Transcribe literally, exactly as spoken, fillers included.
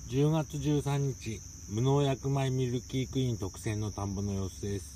じゅうがつじゅうさんにち、無農薬米ミルキークイーン特選の田んぼの様子です。